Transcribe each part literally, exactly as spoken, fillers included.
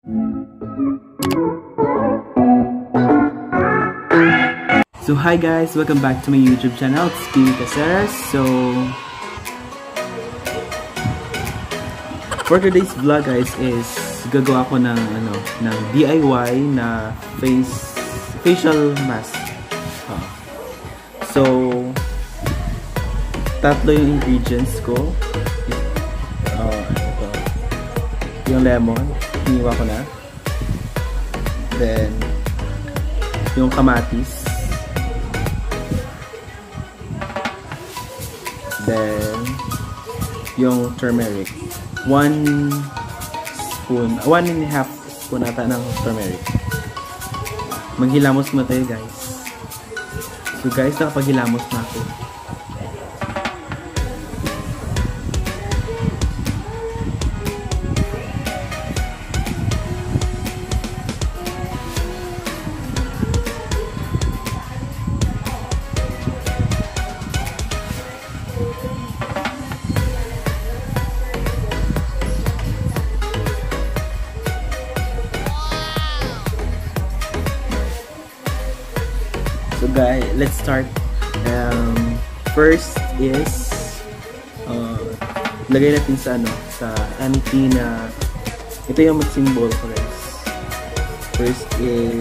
So hi guys, welcome back to my YouTube channel, it's Kiwi Caceres. So for today's vlog guys is gagawa ko ng ano ng D I Y na face facial mask. Uh, so tatlo yung ingredients ko. Uh, ito. Yung lemon, hiniwa ko na. Then yung kamatis. Then, yung turmeric. One spoon, one and a half spoon ata ng turmeric. Maghilamos mo tayo guys. So guys, nakapaghilamos na ako. So guys, let's start. Um, first is uh, lagay natin sa ano, sa empty na ito yung mag-symbol ko guys. First is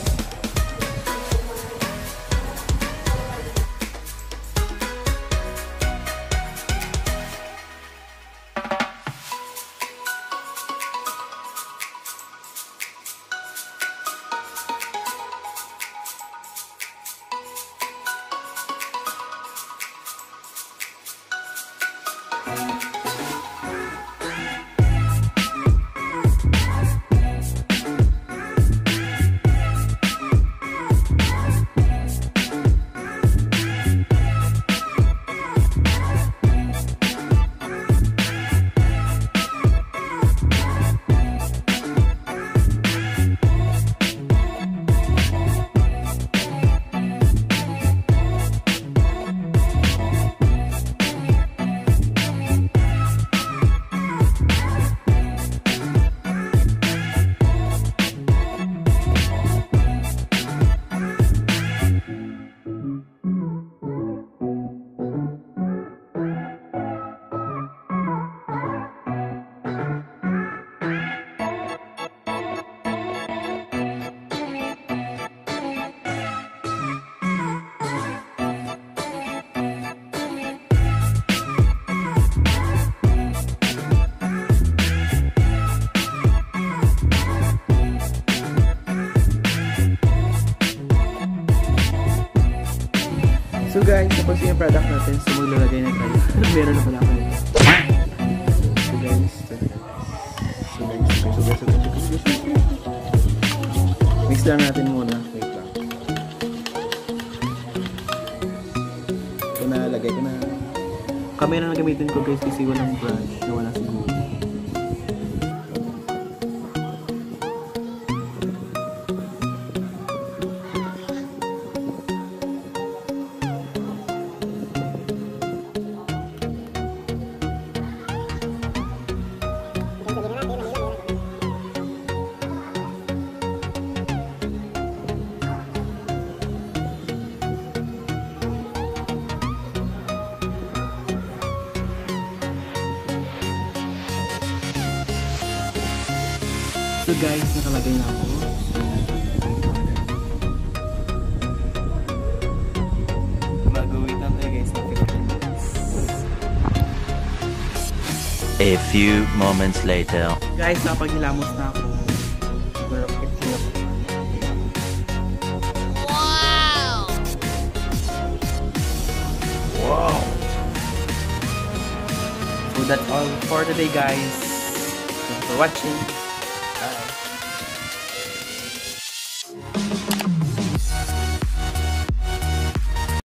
So guys, tapos yung product natin, so maglalagay na tayo. Meron na pala ako nito. So guys, so guys, so guys, so guys, so guys, so guys. Mix lang natin muna. Wait lang. Ito na, lagay ko na. Camera na gamitin ko guys kasi walang brush na wala siguro. So guys, nakalagay na ako. Mag-wait lang tayo guys. A few moments later. Guys, napaghilamos na ako. Wow! Wow! So that's all for today guys. Thanks for watching. Bye.